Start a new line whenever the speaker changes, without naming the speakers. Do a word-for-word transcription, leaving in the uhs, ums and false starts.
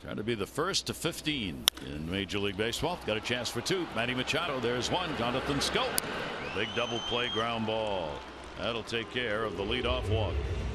Trying to be the first to fifteen in Major League Baseball. Got a chance for two. Manny Machado. There's one. Jonathan Schoop. A big double play ground ball. That'll take care of the leadoff walk.